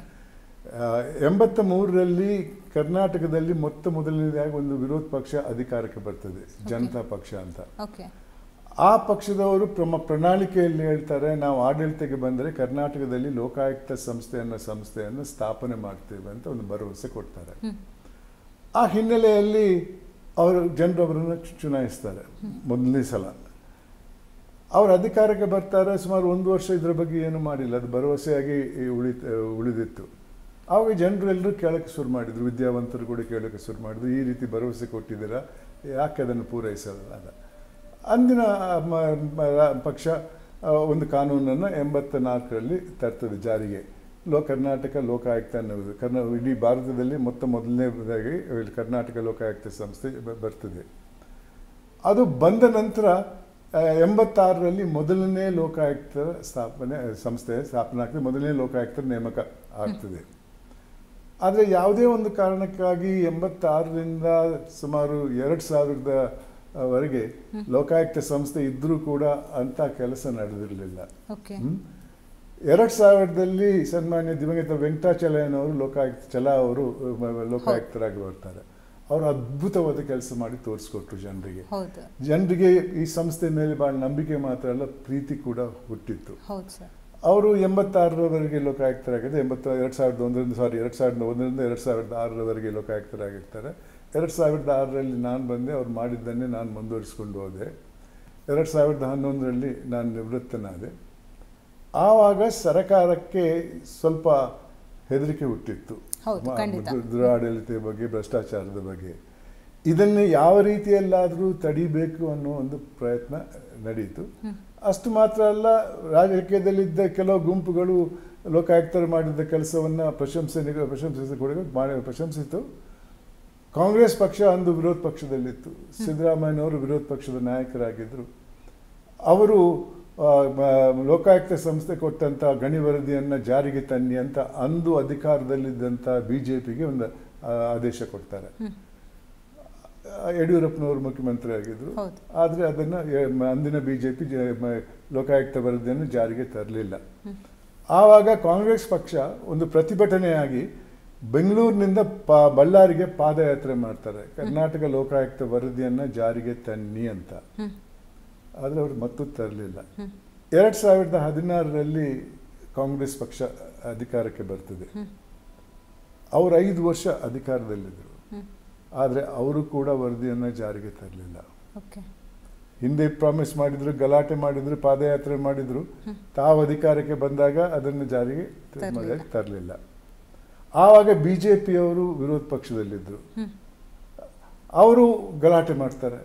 83ರಲ್ಲಿ ಕರ್ನಾಟಕದಲ್ಲಿ ಮೊದಲನೇದಾಗಿ ಒಂದು ವಿರೋಧ ಪಕ್ಷ ಅಧಿಕಾರಕ್ಕೆ ಬರ್ತದೆ, ಜನತಾ ಪಕ್ಷ ಅಂತ. ಆ ಪಕ್ಷದವರು ಪ್ರಣಾಳಿಕೆಯಲ್ಲಿ ಹೇಳ್ತಾರೆ, ನಾವು ಆಡಳಿತಕ್ಕೆ ಬಂದರೆ ಕರ್ನಾಟಕದಲ್ಲಿ ಲೋಕಾಯುಕ್ತ ಸಂಸ್ಥೆಯನ್ನು ಸ್ಥಾಪನೆ ಮಾಡ್ತೇವೆ ಅಂತ ಒಂದು ಭರವಸೆ ಕೊಡ್ತಾರೆ. ಆ ಹಿನ್ನೆಲೆಯಲ್ಲಿ ಜನರು ಅವರನ್ನು ಚುನಾಯಿಸ್ತಾರೆ. ಮೊದಲನೇ ಸಲ ಅವರು ಅಧಿಕಾರಕ್ಕೆ ಬರ್ತಾರೆ. ಸುಮಾರು 1 ವರ್ಷ ಇದರ ಬಗ್ಗೆ ಏನು ಮಾಡಿಲ್ಲ, ಅದು ಭರವಸೆಯಾಗಿ ಉಳಿದಿತ್ತು. ಆವಾಗ ಜನರು ಎಲ್ಲರೂ ಕೇಳೋಕ್ಕೆ ಶುರು ಮಾಡಿದರು, ವಿದ್ಯಾವಂತರು ಕೂಡ ಕೇಳೋಕ್ಕೆ ಶುರು ಮಾಡಿದ್ರು, ಈ ರೀತಿ ಭರವಸೆ ಕೊಟ್ಟಿದ್ದೀರಾ, ಯಾಕೆ ಅದನ್ನು ಪೂರೈಸಲ್ಲ ಅಂತ. ಅಂದಿನ ಪಕ್ಷ ಒಂದು ಕಾನೂನನ್ನು 84ರಲ್ಲಿ ತರ್ತದೆ ಜಾರಿಗೆ, ಕರ್ನಾಟಕ ಲೋಕಾಯುಕ್ತ ಅನ್ನೋದು. ಇಡೀ ಭಾರತದಲ್ಲಿ ಮೊದಲನೇದಾಗಿ ಕರ್ನಾಟಕ ಲೋಕಾಯುಕ್ತ ಸಂಸ್ಥೆ ಬರ್ತದೆ. ಅದು ಬಂದ ನಂತರ 86ರಲ್ಲಿ ಮೊದಲನೇ ಲೋಕಾಯುಕ್ತರ ಸಂಸ್ಥೆ ಸ್ಥಾಪನೆ ಆಗ್ತದೆ, ಮೊದಲನೇ ಲೋಕಾಯುಕ್ತರ ನೇಮಕ ಆಗ್ತದೆ. ಆದರೆ ಯಾವುದೇ ಒಂದು ಕಾರಣಕ್ಕಾಗಿ 86ರಿಂದ ಸುಮಾರು 2000ವರೆಗೆ ಲೋಕಾಯುಕ್ತ ಸಂಸ್ಥೆ ಇದ್ದರೂ ಕೂಡ ಅಂಥ ಕೆಲಸ ನಡೆದಿರಲಿಲ್ಲ. 2000ರಲ್ಲಿ ಸನ್ಮಾನ್ಯ ದಿವಂಗತ ವೆಂಕಟಾಚಲಯ್ಯನವರು ಲೋಕಾಯುಕ್ತರಾಗಿ ಬರ್ತಾರೆ. ಅವರು ಅದ್ಭುತವಾದ ಕೆಲಸ ಮಾಡಿ ತೋರಿಸ್ಕೊಟ್ರು ಜನರಿಗೆ. ಈ ಸಂಸ್ಥೆ ಮೇಲೆ ಭಾಳ ನಂಬಿಕೆ ಮಾತ್ರ ಅಲ್ಲ, ಪ್ರೀತಿ ಕೂಡ ಹುಟ್ಟಿತ್ತು. ಅವರು 86ರವರೆಗೆ ಲೋಕಾಯುಕ್ತರಾಗಿದೆ. 2001ರಿಂದ 2006ರವರೆಗೆ ಲೋಕಾಯುಕ್ತರಾಗಿರ್ತಾರೆ. 2006ರಲ್ಲಿ ನಾನು ಬಂದೆ, ಅವ್ರು ಮಾಡಿದ್ದನ್ನೇ ನಾನು ಮುಂದುವರಿಸ್ಕೊಂಡು ಹೋದೆ. 2011ರಲ್ಲಿ ನಾನು ನಿವೃತ್ತನಾದೆ. ಆವಾಗ ಸರಕಾರಕ್ಕೆ ಸ್ವಲ್ಪ ಹೆದರಿಕೆ ಹುಟ್ಟಿತ್ತು ದುರಾಡಳಿತದ ಬಗ್ಗೆ, ಭ್ರಷ್ಟಾಚಾರದ ಬಗ್ಗೆ. ಇದನ್ನು ಯಾವ ರೀತಿಯಲ್ಲಾದರೂ ತಡಿಬೇಕು ಅನ್ನೋ ಒಂದು ಪ್ರಯತ್ನ ನಡೀತು. ಅಷ್ಟು ಮಾತ್ರ ಅಲ್ಲ, ರಾಜಕೀಯದಲ್ಲಿದ್ದ ಕೆಲವು ಗುಂಪುಗಳು ಲೋಕಾಯುಕ್ತರು ಮಾಡಿದ್ದ ಕೆಲಸವನ್ನು ಪ್ರಶಂಸಿತು. ಕಾಂಗ್ರೆಸ್ ಪಕ್ಷ ಅಂದು ವಿರೋಧ ಪಕ್ಷದಲ್ಲಿತ್ತು. ಸಿದ್ದರಾಮಯ್ಯನವರು ವಿರೋಧ ಪಕ್ಷದ ನಾಯಕರಾಗಿದ್ದರು. ಅವರು ಲೋಕಾಯುಕ್ತ ಸಂಸ್ಥೆ ಕೊಟ್ಟಂಥ ಗಣಿ ವರದಿಯನ್ನು ಜಾರಿಗೆ ತನ್ನಿ ಅಂತ ಅಂದು ಅಧಿಕಾರದಲ್ಲಿದ್ದಂಥ BJPಗೆ ಒಂದು ಆದೇಶ ಕೊಡ್ತಾರೆ. ಯಡಿಯೂರಪ್ಪನವರು ಮುಖ್ಯಮಂತ್ರಿ ಆಗಿದ್ದರು. ಆದರೆ ಅದನ್ನು ಅಂದಿನ BJP ಲೋಕಾಯುಕ್ತ ವರದಿಯನ್ನು ಜಾರಿಗೆ ತರಲಿಲ್ಲ. ಆವಾಗ ಕಾಂಗ್ರೆಸ್ ಪಕ್ಷ ಒಂದು ಪ್ರತಿಭಟನೆಯಾಗಿ ಬೆಂಗಳೂರಿನಿಂದ ಬಳ್ಳಾರಿಗೆ ಪಾದಯಾತ್ರೆ ಮಾಡ್ತಾರೆ, ಕರ್ನಾಟಕ ಲೋಕಾಯುಕ್ತ ವರದಿಯನ್ನು ಜಾರಿಗೆ ತನ್ನಿ ಅಂತ. ಆದರೆ ಅವರು ಮತ್ತೂ ತರಲಿಲ್ಲ. 2016ರಲ್ಲಿ ಕಾಂಗ್ರೆಸ್ ಪಕ್ಷ ಅಧಿಕಾರಕ್ಕೆ ಬರ್ತದೆ. ಅವರು 5 ವರ್ಷ ಅಧಿಕಾರದಲ್ಲಿದ್ದರು. ಆದರೆ ಅವರು ಕೂಡ ವರದಿಯನ್ನು ಜಾರಿಗೆ ತರಲಿಲ್ಲ. ಹಿಂದೆ ಪ್ರಾಮಿಸ್ ಮಾಡಿದ್ರು, ಗಲಾಟೆ ಮಾಡಿದ್ರು, ಪಾದಯಾತ್ರೆ ಮಾಡಿದ್ರು. ತಾವು ಅಧಿಕಾರಕ್ಕೆ ಬಂದಾಗ ಅದನ್ನು ಜಾರಿಗೆ ತರಲಿಲ್ಲ. ಆವಾಗ BJPಯವರು ವಿರೋಧ ಪಕ್ಷದಲ್ಲಿದ್ದರು. ಅವರು ಗಲಾಟೆ ಮಾಡ್ತಾರೆ.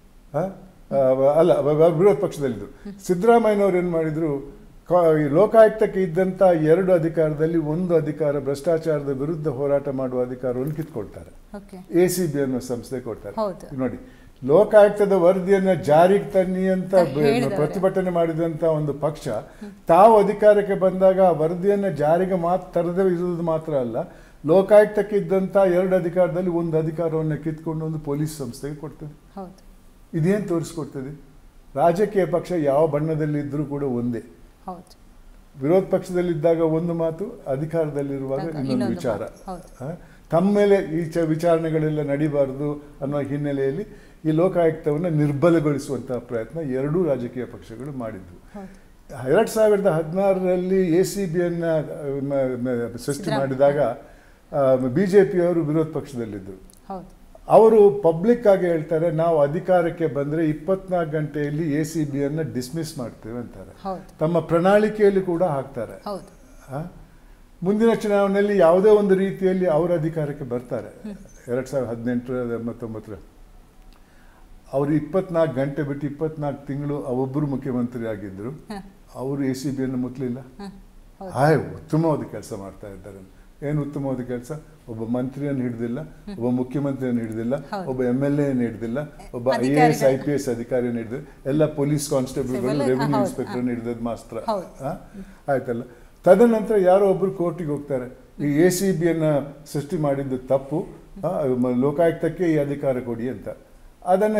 ವಿರೋಧ ಪಕ್ಷದಲ್ಲಿದ್ದರು. ಸಿದ್ದರಾಮಯ್ಯನವರು ಏನು ಮಾಡಿದ್ರು, ಲೋಕಾಯುಕ್ತಕ್ಕೆ ಇದ್ದಂಥ 2 ಅಧಿಕಾರದಲ್ಲಿ ಒಂದು ಅಧಿಕಾರ ಭ್ರಷ್ಟಾಚಾರದ ವಿರುದ್ಧ ಹೋರಾಟ ಮಾಡುವ ಅಧಿಕಾರವನ್ನು ಕಿತ್ಕೊಳ್ತಾರೆ. ACB ಅನ್ನೋ ಸಂಸ್ಥೆ ಕೊಡ್ತಾರೆ. ನೋಡಿ, ಲೋಕಾಯುಕ್ತದ ವರದಿಯನ್ನು ಜಾರಿಗೆ ತನ್ನಿ ಅಂತ ಪ್ರತಿಭಟನೆ ಮಾಡಿದಂಥ ಒಂದು ಪಕ್ಷ ತಾವು ಅಧಿಕಾರಕ್ಕೆ ಬಂದಾಗ ಆ ವರದಿಯನ್ನು ಜಾರಿಗೆ ತರದೇ ಇರುವುದು ಮಾತ್ರ ಅಲ್ಲ, ಲೋಕಾಯುಕ್ತಕ್ಕೆ ಇದ್ದಂಥ 2 ಅಧಿಕಾರದಲ್ಲಿ ಒಂದು ಅಧಿಕಾರವನ್ನು ಕಿತ್ಕೊಂಡು ಒಂದು ಪೊಲೀಸ್ ಸಂಸ್ಥೆಗೆ ಕೊಡ್ತದೆ. ಇದೇನು ತೋರಿಸ್ಕೊಡ್ತದೆ? ರಾಜಕೀಯ ಪಕ್ಷ ಯಾವ ಬಣ್ಣದಲ್ಲಿದ್ದರೂ ಕೂಡ ಒಂದೇ. ವಿರೋಧ ಪಕ್ಷದಲ್ಲಿದ್ದಾಗ ಒಂದು ಮಾತು, ಅಧಿಕಾರದಲ್ಲಿರುವಾಗ ಇನ್ನೊಂದು ವಿಚಾರ. ತಮ್ಮ ಮೇಲೆ ಈ ವಿಚಾರಣೆಗಳೆಲ್ಲ ನಡೀಬಾರದು ಅನ್ನೋ ಹಿನ್ನೆಲೆಯಲ್ಲಿ ಈ ಲೋಕಾಯುಕ್ತವನ್ನು ನಿರ್ಬಲಗೊಳಿಸುವಂತಹ ಪ್ರಯತ್ನ 2 ರಾಜಕೀಯ ಪಕ್ಷಗಳು ಮಾಡಿದ್ವು. 2016ರಲ್ಲಿ ACBಯನ್ನು ಸೃಷ್ಟಿ ಮಾಡಿದಾಗ BJPಯವರು ವಿರೋಧ ಪಕ್ಷದಲ್ಲಿದ್ದರು. ಅವರು ಪಬ್ಲಿಕ್ ಆಗಿ ಹೇಳ್ತಾರೆ, ನಾವು ಅಧಿಕಾರಕ್ಕೆ ಬಂದರೆ 24 ಗಂಟೆಯಲ್ಲಿ ACBಯನ್ನು ಡಿಸ್ಮಿಸ್ ಮಾಡ್ತೇವೆ ಅಂತಾರೆ. ತಮ್ಮ ಪ್ರಣಾಳಿಕೆಯಲ್ಲಿ ಕೂಡ ಹಾಕ್ತಾರೆ. ಮುಂದಿನ ಚುನಾವಣೆಯಲ್ಲಿ ಯಾವುದೇ ಒಂದು ರೀತಿಯಲ್ಲಿ ಅವರ ಅಧಿಕಾರಕ್ಕೆ ಬರ್ತಾರೆ 2018-19. ಅವರು 24 ಗಂಟೆ ಬಿಟ್ಟು 24 ತಿಂಗಳು ಒಬ್ಬರು ಮುಖ್ಯಮಂತ್ರಿ ಆಗಿದ್ರು. ಅವರು ACBಯನ್ನು ಮುಟ್ಲಿಲ್ಲ. ಉತ್ತಮವಾದ ಕೆಲಸ ಮಾಡ್ತಾ ಇದ್ದಾರೆ. ಏನು ಉತ್ತಮವಾದ ಕೆಲಸ? ಒಬ್ಬ ಮಂತ್ರಿಯನ್ನು ಹಿಡಿದಿಲ್ಲ, ಒಬ್ಬ ಮುಖ್ಯಮಂತ್ರಿಯನ್ನು ಹಿಡಿದಿಲ್ಲ, ಒಬ್ಬ MLA ಹಿಡಿದಿಲ್ಲ, ಒಬ್ಬ IAS IPS ಅಧಿಕಾರಿಯನ್ನು ಹಿಡಿದಿಲ್ಲ, ಎಲ್ಲ ಪೊಲೀಸ್ ಕಾನ್ಸ್ಟೇಬಲ್ಗಳು, ರೆವಿನ್ಯೂ ಇನ್ಸ್ಪೆಕ್ಟರ್ ಹಿಡಿದದ್ದು ಮಾತ್ರ. ಆಯ್ತಲ್ಲ. ತದನಂತರ ಯಾರೋ ಒಬ್ರು ಕೋರ್ಟಿಗೆ ಹೋಗ್ತಾರೆ. ಈ ACBಯನ್ನು ಸೃಷ್ಟಿ ಮಾಡಿದ್ದು ತಪ್ಪು, ಲೋಕಾಯುಕ್ತಕ್ಕೆ ಈ ಅಧಿಕಾರ ಕೊಡಿ ಅಂತ. ಅದನ್ನು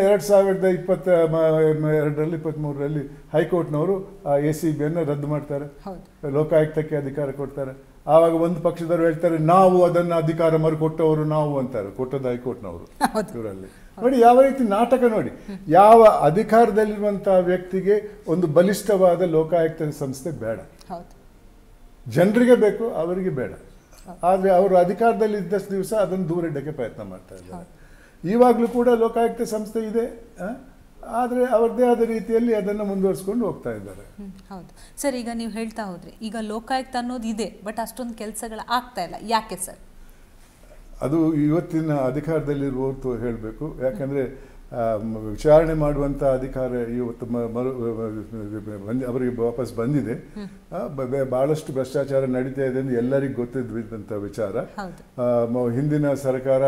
2022-23ರಲ್ಲಿ ಹೈಕೋರ್ಟ್ನವರು ACBಯನ್ನು ರದ್ದು ಮಾಡ್ತಾರೆ, ಲೋಕಾಯುಕ್ತಕ್ಕೆ ಅಧಿಕಾರ ಕೊಡ್ತಾರೆ. ಆವಾಗ ಒಂದು ಪಕ್ಷದವರು ಹೇಳ್ತಾರೆ ನಾವು ಅದನ್ನು ಅಧಿಕಾರ ಮರುಕೊಟ್ಟವರು ನಾವು ಅಂತಾರೆ, ಕೊಟ್ಟದ್ದು ಹೈಕೋರ್ಟ್ನವರು. ಇವರಲ್ಲಿ ನೋಡಿ ಯಾವ ರೀತಿ ನಾಟಕ ನೋಡಿ. ಯಾವ ಅಧಿಕಾರದಲ್ಲಿರುವಂತಹ ವ್ಯಕ್ತಿಗೆ ಒಂದು ಬಲಿಷ್ಠವಾದ ಲೋಕಾಯುಕ್ತ ಸಂಸ್ಥೆ ಬೇಡ, ಜನರಿಗೆ ಬೇಕು, ಅವರಿಗೆ ಬೇಡ. ಆದರೆ ಅವರು ಅಧಿಕಾರದಲ್ಲಿ ಇದ್ದಷ್ಟು ದಿವಸ ಅದನ್ನು ದೂರ ಇಡಕ್ಕೆ ಪ್ರಯತ್ನ ಮಾಡ್ತಾ ಇದ್ದಾರೆ. ಇವಾಗಲೂ ಕೂಡ ಲೋಕಾಯುಕ್ತ ಸಂಸ್ಥೆ ಇದೆ, ಆದರೆ ಅವ್ರದ್ದೇ ಆದ ರೀತಿಯಲ್ಲಿ ಅದನ್ನು ಮುಂದುವರಿಸ್ಕೊಂಡು ಹೋಗ್ತಾ ಇದ್ದಾರೆ. ಹೌದು ಸರ್, ಈಗ ನೀವು ಹೇಳ್ತಾ ಹೋದ್ರಿ, ಈಗ ಲೋಕಾಯುಕ್ತ ಅನ್ನೋದು ಇದೆ, ಬಟ್ ಅಷ್ಟೊಂದು ಕೆಲಸಗಳು ಆಗ್ತಾ ಇಲ್ಲ. ಯಾಕೆ ಸರ್? ಅದು ಇವತ್ತಿನ ಅಧಿಕಾರದಲ್ಲಿರುವವರು ಹೇಳಬೇಕು. ಯಾಕಂದರೆ ವಿಚಾರಣೆ ಮಾಡುವಂಥ ಅಧಿಕಾರ ಇವತ್ತು ಅವರಿಗೆ ವಾಪಸ್ ಬಂದಿದೆ. ಭಾಳಷ್ಟು ಭ್ರಷ್ಟಾಚಾರ ನಡೀತಾ ಇದೆ ಎಂದು ಎಲ್ಲರಿಗೂ ಗೊತ್ತಿದ್ದಂಥ ವಿಚಾರ. ಹಿಂದಿನ ಸರ್ಕಾರ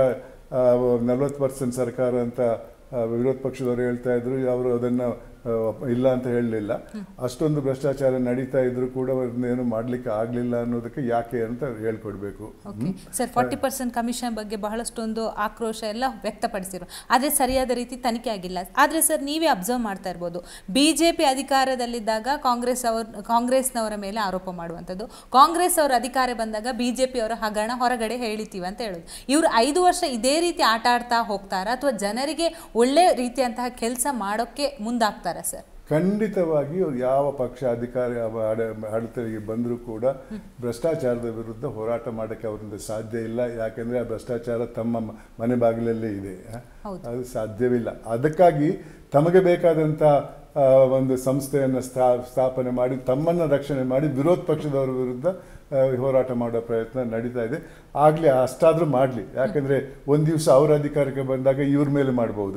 40% ಸರ್ಕಾರ ಅಂತ ವಿರೋಧ ಪಕ್ಷದವರು ಹೇಳ್ತಾ ಇದ್ರು, ಅವರು ಅದನ್ನು ಇಲ್ಲ ಅಂತ ಹೇಳಲಿಲ್ಲ. ಅಷ್ಟೊಂದು ಭ್ರಷ್ಟಾಚಾರ ನಡೀತಾ ಇದ್ರು ಕೂಡ ಏನು ಮಾಡ್ಲಿಕ್ಕೆ ಆಗ್ಲಿಲ್ಲ ಅನ್ನೋದಕ್ಕೆ ಯಾಕೆ ಅಂತ ಹೇಳ್ಕೊಡ್ಬೇಕು. ಸರ್, 40% ಕಮಿಷನ್ ಬಗ್ಗೆ ಬಹಳಷ್ಟೊಂದು ಆಕ್ರೋಶ ಎಲ್ಲ ವ್ಯಕ್ತಪಡಿಸಿರು, ಆದರೆ ಸರಿಯಾದ ರೀತಿ ತನಿಖೆ ಆಗಿಲ್ಲ. ಆದರೆ ಸರ್, ನೀವೇ ಅಬ್ಸರ್ವ್ ಮಾಡ್ತಾ ಇರ್ಬೋದು, BJP ಅಧಿಕಾರದಲ್ಲಿದ್ದಾಗ ಕಾಂಗ್ರೆಸ್ನವರ ಮೇಲೆ ಆರೋಪ ಮಾಡುವಂಥದ್ದು, ಕಾಂಗ್ರೆಸ್ ಅವರ ಅಧಿಕಾರ ಬಂದಾಗ BJP ಅವರ ಹಗರಣ ಹೊರಗಡೆ ಹೇಳಿತೀವಿ ಅಂತ ಹೇಳೋದು. ಇವರು 5 ವರ್ಷ ಇದೇ ರೀತಿ ಆಟ ಆಡ್ತಾ ಹೋಗ್ತಾರಾ, ಅಥವಾ ಜನರಿಗೆ ಒಳ್ಳೆ ರೀತಿಯಂತಹ ಕೆಲಸ ಮಾಡೋಕ್ಕೆ ಮುಂದಾಗ್ತಾರಾ ಸರ್? ಖಂಡಿತವಾಗಿ ಯಾವ ಪಕ್ಷ ಅಧಿಕಾರ ಆಡಳಿತಕ್ಕೆ ಬಂದರೂ ಕೂಡ ಭ್ರಷ್ಟಾಚಾರದ ವಿರುದ್ಧ ಹೋರಾಟ ಮಾಡೋಕ್ಕೆ ಅವರಿಂದ ಸಾಧ್ಯ ಇಲ್ಲ. ಯಾಕೆಂದರೆ ಆ ಭ್ರಷ್ಟಾಚಾರ ತಮ್ಮ ಮನೆ ಬಾಗಿಲಲ್ಲೇ ಇದೆ, ಅದು ಸಾಧ್ಯವಿಲ್ಲ. ಅದಕ್ಕಾಗಿ ತಮಗೆ ಬೇಕಾದಂಥ ಒಂದು ಸಂಸ್ಥೆಯನ್ನು ಸ್ಥಾಪನೆ ಮಾಡಿ ತಮ್ಮನ್ನು ರಕ್ಷಣೆ ಮಾಡಿ ವಿರೋಧ ಪಕ್ಷದವರ ವಿರುದ್ಧ ಹೋರಾಟ ಮಾಡೋ ಪ್ರಯತ್ನ ನಡೀತಾ ಇದೆ. ಆಗಲಿ, ಅಷ್ಟಾದರೂ ಮಾಡಲಿ. ಯಾಕೆಂದರೆ ಒಂದು ದಿವಸ ಅವರ ಅಧಿಕಾರಕ್ಕೆ ಬಂದಾಗ ಇವ್ರ ಮೇಲೆ ಮಾಡ್ಬೋದು,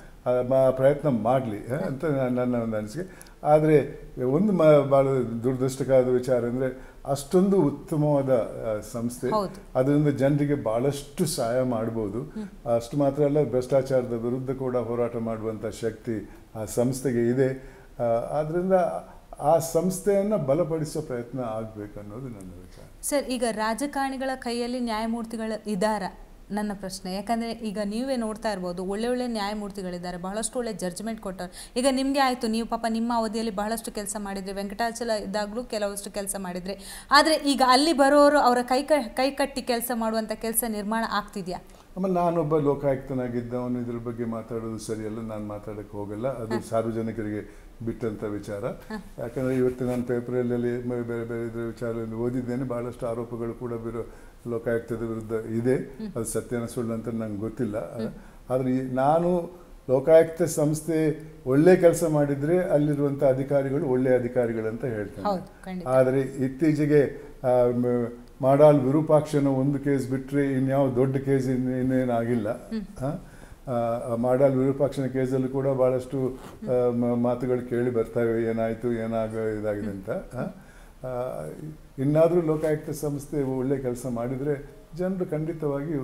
ಪ್ರಯತ್ನ ಮಾಡಲಿ ಅಂತ ನನ್ನ ಒಂದು ಅನಿಸಿಕೆ. ಆದರೆ ಒಂದು ಭಾಳ ದುರದೃಷ್ಟಕರದ ವಿಚಾರ ಅಂದರೆ ಅಷ್ಟೊಂದು ಉತ್ತಮವಾದ ಸಂಸ್ಥೆ, ಅದರಿಂದ ಜನರಿಗೆ ಭಾಳಷ್ಟು ಸಹಾಯ ಮಾಡ್ಬೋದು. ಅಷ್ಟು ಮಾತ್ರ ಅಲ್ಲ, ಭ್ರಷ್ಟಾಚಾರದ ವಿರುದ್ಧ ಕೂಡ ಹೋರಾಟ ಮಾಡುವಂಥ ಶಕ್ತಿ ಆ ಸಂಸ್ಥೆಗೆ ಇದೆ. ಆದ್ದರಿಂದ ಆ ಸಂಸ್ಥೆಯನ್ನು ಬಲಪಡಿಸೋ ಪ್ರಯತ್ನ ಆಗಬೇಕನ್ನೋದು ನನ್ನ ವಿಚಾರ. ಸರ್, ಈಗ ರಾಜಕಾರಣಿಗಳ ಕೈಯಲ್ಲಿ ನ್ಯಾಯಮೂರ್ತಿಗಳು ಇದ್ದಾರಾ? ನನ್ನ ಪ್ರಶ್ನೆ. ಯಾಕಂದರೆ ಈಗ ನೀವೇ ನೋಡ್ತಾ ಇರ್ಬೋದು, ಒಳ್ಳೆ ನ್ಯಾಯಮೂರ್ತಿಗಳಿದ್ದಾರೆ, ಬಹಳಷ್ಟು ಒಳ್ಳೆ ಜಡ್ಜ್ಮೆಂಟ್ ಕೊಟ್ಟರು. ಈಗ ನಿಮಗೆ ಆಯಿತು, ನೀವು ಪಾಪ ನಿಮ್ಮ ಅವಧಿಯಲ್ಲಿ ಬಹಳಷ್ಟು ಕೆಲಸ ಮಾಡಿದ್ರಿ, ವೆಂಕಟಾಚಲ ಇದ್ದಾಗಲೂ ಕೆಲವಷ್ಟು ಕೆಲಸ ಮಾಡಿದ್ರಿ. ಆದರೆ ಈಗ ಅಲ್ಲಿ ಬರೋರು ಅವರ ಕೈ ಕಟ್ಟಿ ಕೆಲಸ ಮಾಡುವಂಥ ಕೆಲಸ ನಿರ್ಮಾಣ ಆಗ್ತಿದೆಯಾ? ಆಮೇಲೆ ನಾನೊಬ್ಬ ಲೋಕಾಯುಕ್ತನಾಗಿದ್ದವನು, ಇದ್ರ ಬಗ್ಗೆ ಮಾತಾಡೋದು ಸರಿಯಲ್ಲ, ನಾನು ಮಾತಾಡೋಕ್ಕೆ ಹೋಗಲ್ಲ. ಅದು ಸಾರ್ವಜನಿಕರಿಗೆ ಬಿಟ್ಟಂಥ ವಿಚಾರ. ಯಾಕಂದರೆ ಇವತ್ತು ನಾನು ಪೇಪರಲ್ಲಿ ಬೇರೆ ಬೇರೆ ಇದ್ರ ವಿಚಾರದಲ್ಲಿ ಓದಿದ್ದೇನೆ. ಭಾಳಷ್ಟು ಆರೋಪಗಳು ಕೂಡ ಲೋಕಾಯುಕ್ತದ ವಿರುದ್ಧ ಇದೆ. ಅದು ಸತ್ಯನ ಸುಳ್ಳು ಅಂತ ನಂಗೆ ಗೊತ್ತಿಲ್ಲ. ಆದರೆ ನಾನು ಲೋಕಾಯುಕ್ತ ಸಂಸ್ಥೆ ಒಳ್ಳೆ ಕೆಲಸ ಮಾಡಿದರೆ ಅಲ್ಲಿರುವಂಥ ಅಧಿಕಾರಿಗಳು ಒಳ್ಳೆಯ ಅಧಿಕಾರಿಗಳಂತ ಹೇಳ್ತೇನೆ. ಆದರೆ ಇತ್ತೀಚೆಗೆ ಮಾಡಾಳ್ ವಿರೂಪಾಕ್ಷನ ಒಂದು ಕೇಸ್ ಬಿಟ್ಟರೆ ಇನ್ಯಾವ ದೊಡ್ಡ ಕೇಸ್ ಇನ್ನೇನಾಗಿಲ್ಲ. ಮಾಡಾಳ್ ವಿರೂಪಾಕ್ಷನ ಕೇಸಲ್ಲೂ ಕೂಡ ಭಾಳಷ್ಟು ಮಾತುಗಳು ಕೇಳಿ ಬರ್ತವೆ, ಏನಾಯಿತು ಇದಾಗಿದೆ ಅಂತ. ಇನ್ನಾದರೂ ಲೋಕಾಯುಕ್ತ ಸಂಸ್ಥೆ ಒಳ್ಳೆ ಕೆಲಸ ಮಾಡಿದರೆ ಜನರು ಖಂಡಿತವಾಗಿಯೂ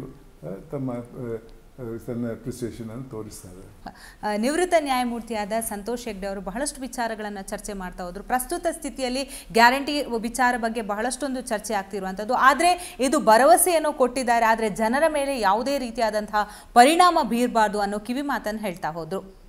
ತನ್ನ ಅಪ್ರಿಸಿಯೇಷನ್ ಅನ್ನು ತೋರಿಸ್ತಾರೆ. ನಿವೃತ್ತ ನ್ಯಾಯಮೂರ್ತಿಯಾದ ಸಂತೋಷ್ ಹೆಗ್ಡೆ ಅವರು ಬಹಳಷ್ಟು ವಿಚಾರಗಳನ್ನು ಚರ್ಚೆ ಮಾಡ್ತಾ ಹೋದರು. ಪ್ರಸ್ತುತ ಸ್ಥಿತಿಯಲ್ಲಿ ಗ್ಯಾರಂಟಿ ವಿಚಾರ ಬಗ್ಗೆ ಬಹಳಷ್ಟೊಂದು ಚರ್ಚೆ ಆಗ್ತಿರುವಂಥದ್ದು. ಆದರೆ ಇದು ಭರವಸೆಯನ್ನು ಕೊಟ್ಟಿದ್ದಾರೆ, ಆದರೆ ಜನರ ಮೇಲೆ ಯಾವುದೇ ರೀತಿಯಾದಂತಹ ಪರಿಣಾಮ ಬೀರಬಾರ್ದು ಅನ್ನೋ ಕಿವಿ ಮಾತನ್ನು ಹೇಳ್ತಾ ಹೋದರು.